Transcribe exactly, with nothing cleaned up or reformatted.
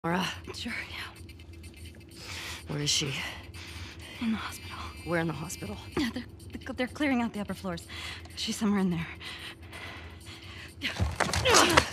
Laura, Sure, yeah. where is she? In the hospital. Where in the hospital? Yeah, they're, they're clearing out the upper floors. She's somewhere in there.